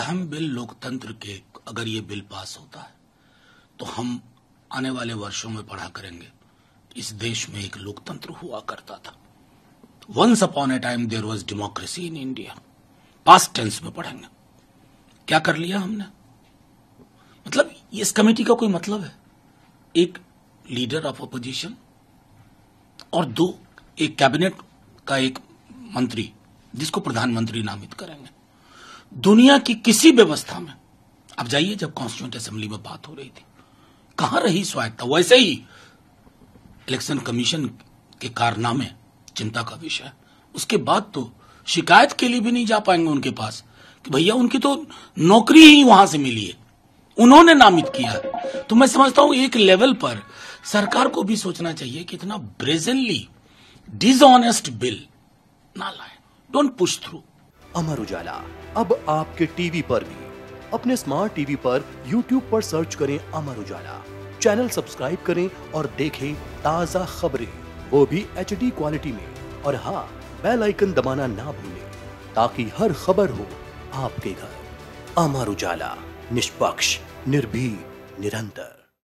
अहम बिल लोकतंत्र के, अगर ये बिल पास होता है तो हम आने वाले वर्षों में पढ़ा करेंगे इस देश में एक लोकतंत्र हुआ करता था। Once upon a time there was democracy in India. Past tense में पढ़ेंगे। क्या कर लिया हमने? मतलब इस कमेटी का कोई मतलब है? एक लीडर ऑफ अपोजिशन और दो, एक कैबिनेट का एक मंत्री जिसको प्रधानमंत्री नामित करेंगे। दुनिया की किसी व्यवस्था में अब जाइए, जब कॉन्स्टिट्यूएंट असेंबली में बात हो रही थी, कहां रही स्वायत्ता? वैसे ही इलेक्शन कमीशन के कारनामे चिंता का विषय। उसके बाद तो शिकायत के लिए भी नहीं जा पाएंगे उनके पास कि भैया उनकी तो नौकरी ही वहां से मिली है, उन्होंने नामित किया। तो मैं समझता हूं एक लेवल पर सरकार को भी सोचना चाहिए कि इतना ब्रेजनली डिसऑनेस्ट बिल ना लाए। Don't push through. Amar Ujala अब आपके टीवी पर भी। अपने स्मार्ट टीवी पर YouTube पर सर्च करें अमर उजाला, चैनल सब्सक्राइब करें और देखें ताजा खबरें, वो भी HD क्वालिटी में। और हाँ, बेल आइकन दबाना ना भूलें ताकि हर खबर हो आपके घर। अमर उजाला, निष्पक्ष, निर्भीक, निरंतर।